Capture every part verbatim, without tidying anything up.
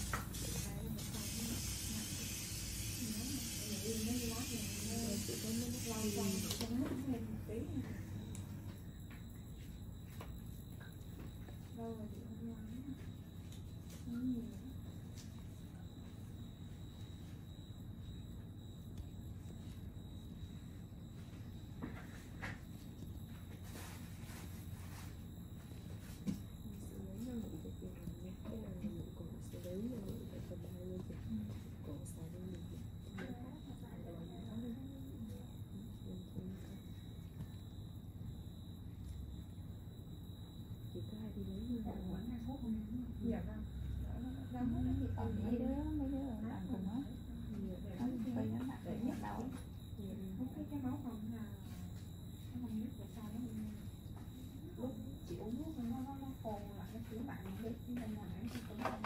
Còn mấy đứa mấy đứa ở làm cùng hết, nó phải nó mặc để nhắc đầu cái cái máu không là nó không biết tại sao nó lúc chị uống nước nó nó nó khô lại nó cứ bạn nó biết nên là nó cũng không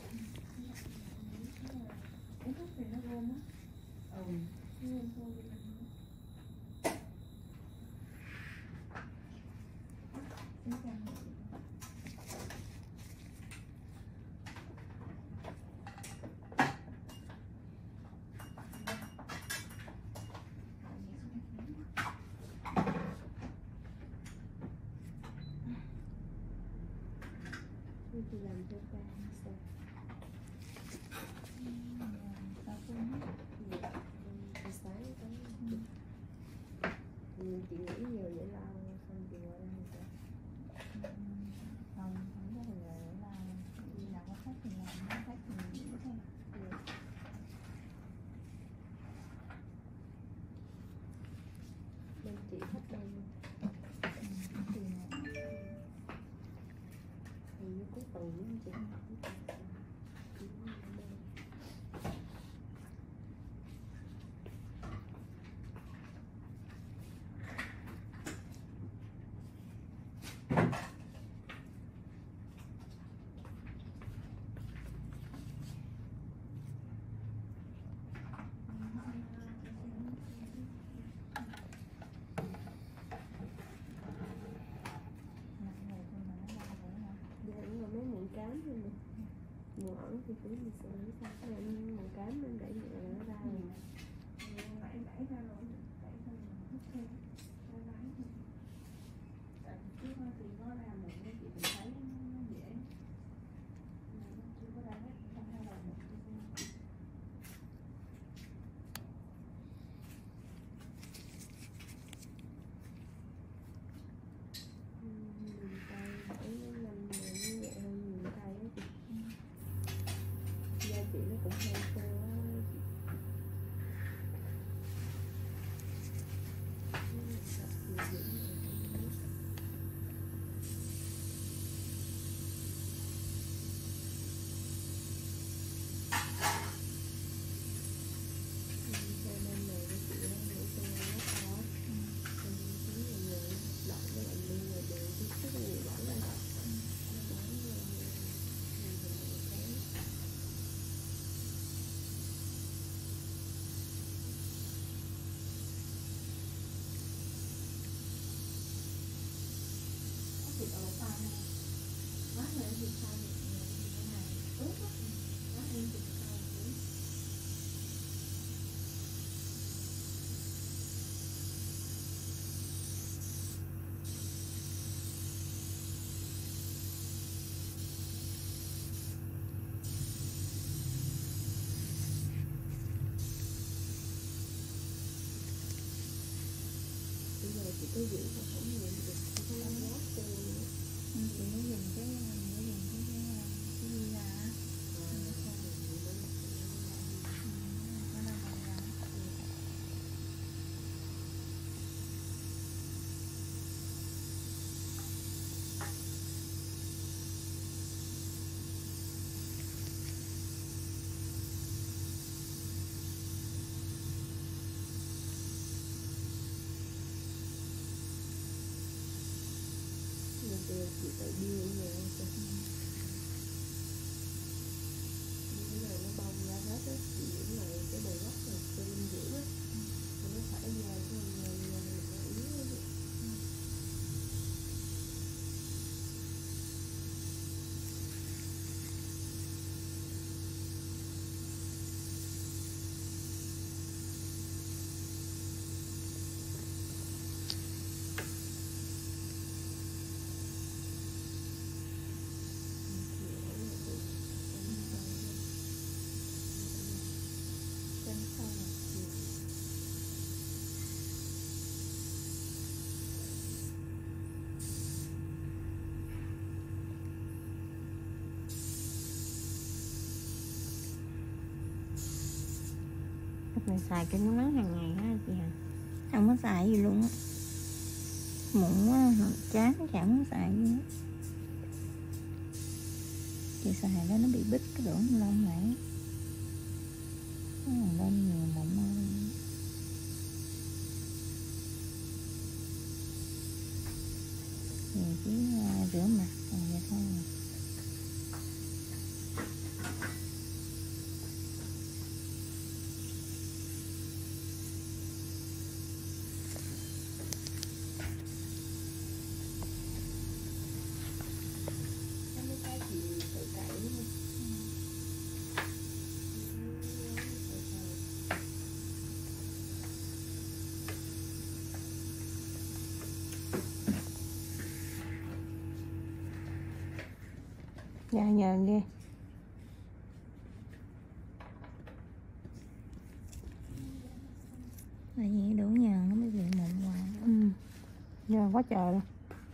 uống thuốc thì nó rôm á. Ừ rôm thôi thì làm cho ba sao sao cũng buổi sáng tới chị nghĩ nhiều vậy là không chị qua đây thì sao? không không có người là đi nào có khách thì làm, có khách thì nghỉ thôi. Bên chị khách đây thì cuối tuần chị cám thôi mà mùa ẩn thì cũng bị sợ sao cái này màu cám nên đẩy nhẹ nó ra rồi đẩy đẩy ra rồi đẩy ra rồi hút thêm ra lái thôi. Tại trước đó thì có ra một cái chị mình thấy nó dễ mà nó chưa có ra hết không hay là một cái mình tay đẩy nó nhanh mà nó nhẹ hơn mình tay á chị da chị nó cũng hơi khô á thịt ở pha này má này thịt pha này cái này tốt lắm má em thịt pha này bây giờ chị có giữ mà không nhận được chị có làm lót cho chị mới dùng cái mới dùng cái cái cái gì ra Mình xài kem chống nắng hàng ngày ha chị Hằng? Không có xài gì luôn á. Muộn quá, chán chẳng muốn xài gì hết. Chị xài đó nó bị bít cái lỗ lông lại. Lên nhiều mụn hơn. Thì chỉ uh, rửa mặt còn vậy thôi. Dạ nhờ đi. Tại vì đủ nhờ nó mới bị mụn hoài. Ừ. Nhờ quá trời luôn.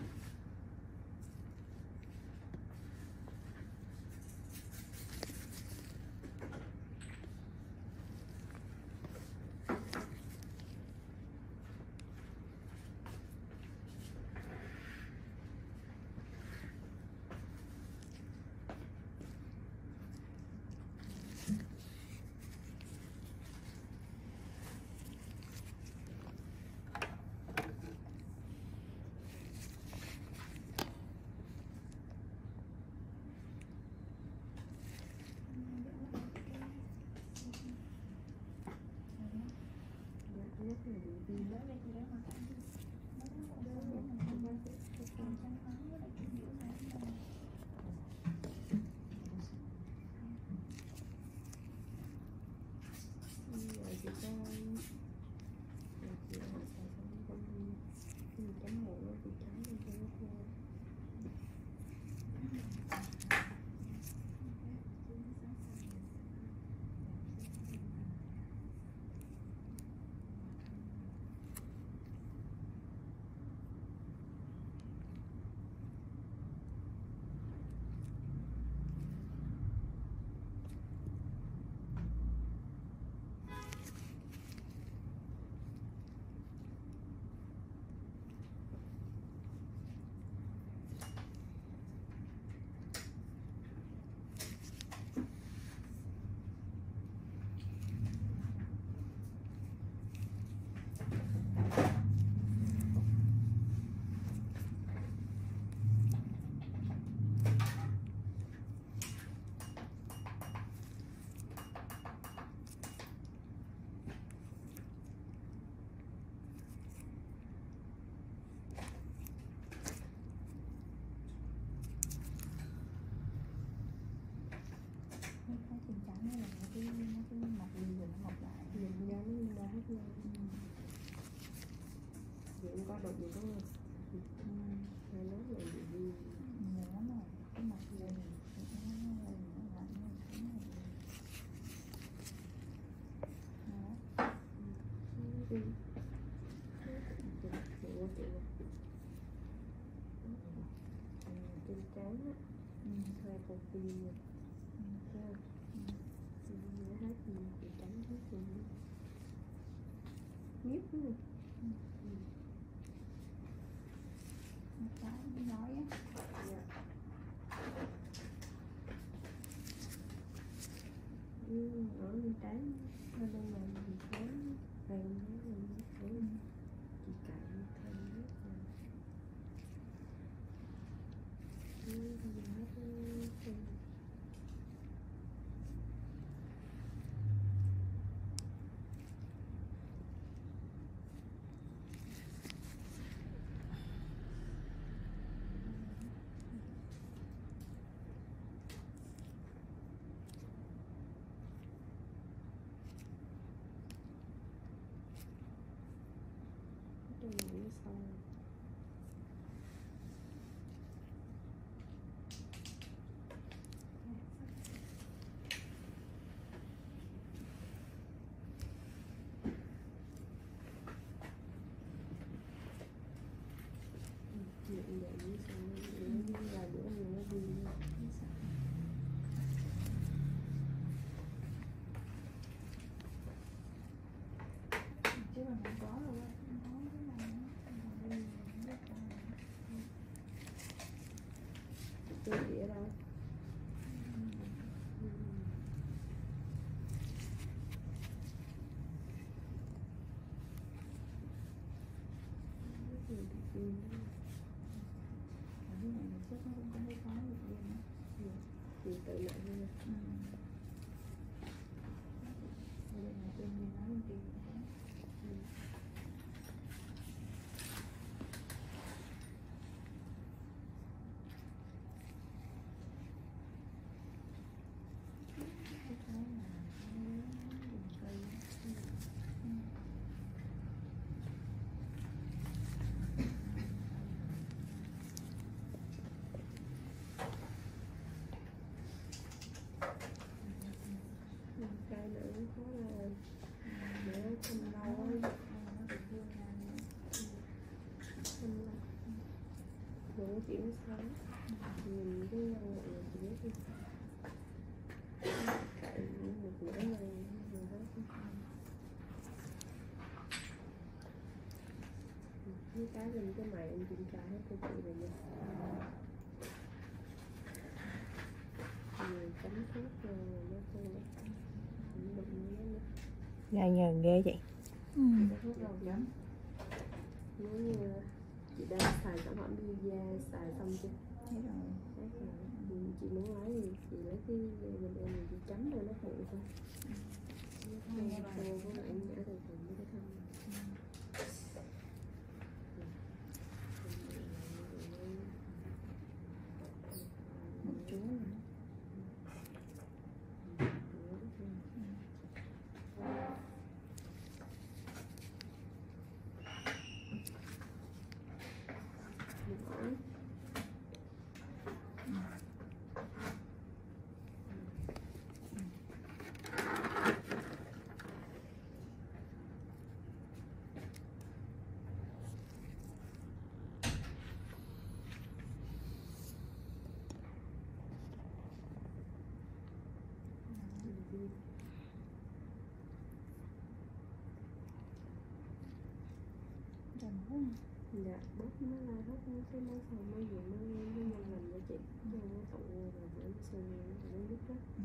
Tình trạng này là cái cái mặt gì rồi nó mọc lại. Nhìn ra nó lên ra hết luôn. Vậy có đột gì đúng không? Hay nói là gì? Nhiều lắm rồi. Cái mặt gì này nó lên nó lạnh nó xuống rồi. Ừ. Trên trán á, hai con tim nha. Hết gì thì tránh hết gì nhíp nữa. Cái nói á. Ừ, ở bên trán ở đây là mình trán vàng nó mình phải chị cạy thêm hết rồi. Ừ, mình hết thêm. Đây là nó xong. Nhận nhận xong nữa là bữa nữa nó đi. là không có đâu á, không có cái này nữa. Tôi chị ở đâu? Ở cái này mình chắc nó cũng không có có được gì nữa. Chị tự nhận thôi. Ừ. Đây là tên gì nói bên kia. Ừ. Cái cái là cái đường cây. Ừ. Cái nữa có là để không lâu ấy. Nó bị thương là Không lâu. Rồi nó chuyển sáng. Nhìn cái nhân mọi người chỉ biết đi. Tại một nửa này rồi hết. Cái cái lên cái mày em kiểm tra hết cho chị rồi nha. Nhiều chấm thuốc rồi nó không cũng đụng nó nữa. Dạ nhờ ghê vậy. ừ. Có thuốc đâu lắm. Nếu như chị đang xài sản phẩm Bia xài xong chưa? Thế rồi. Đấy rồi. Ừ, chị muốn lấy gì chị lấy cái mình em mình chị chấm rồi nó phụ thôi. Cô cô với lại em đã từ từ mới cái thân. Một chú rồi đó. Trần quá. Dạ, bớt nó là hết cái máy xài máy gì nó nó nhân lành cho chị. Nó nó tụ rồi nó sơn nó biết đó. Ừ.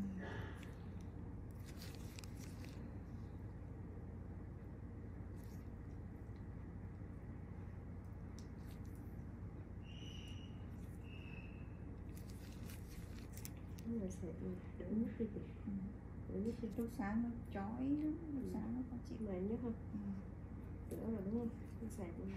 Nó là sẽ đỡ nhất đi chị. Ừ. Đỡ nhất đi. Lúc sáng nó chói lắm, lúc sáng nó khó chịu. Mà em nhất không? Ừ. Đỡ rồi đúng không? Nó sạc luôn.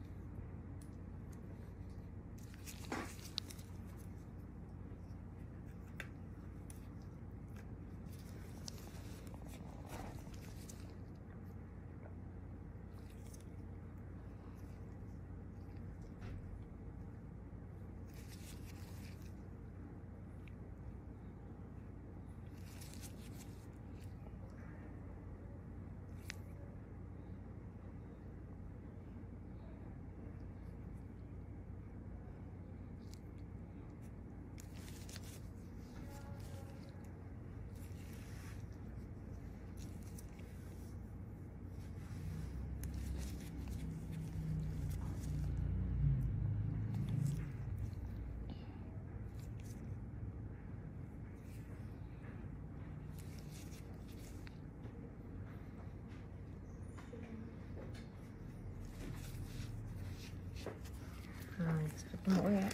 Rồi, sạch mũi rồi đó.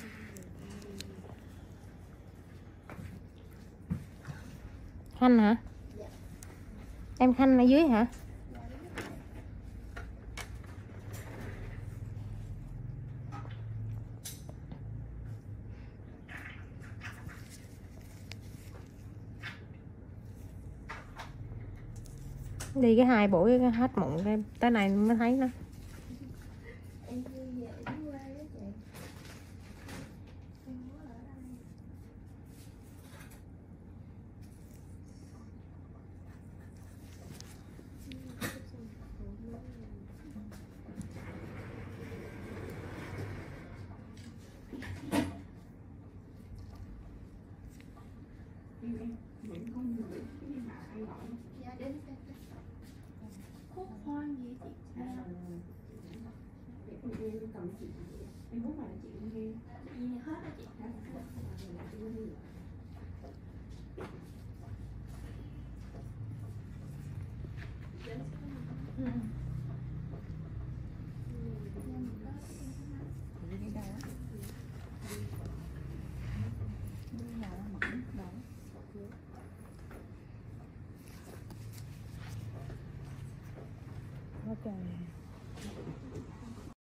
Khanh hả? Em Khanh ở dưới hả? Đi cái hai buổi hết mụn cái tới này mới thấy nó. Em đi về đến quê đó chị. Em có ở đây. Dạ đến xem. Khúc hoang gì chị? À. chị em muốn mà chị cũng ghi Gì này hết á chị. ừ. Chị đi đâu á? Đi nào mỏng đâu? Ok.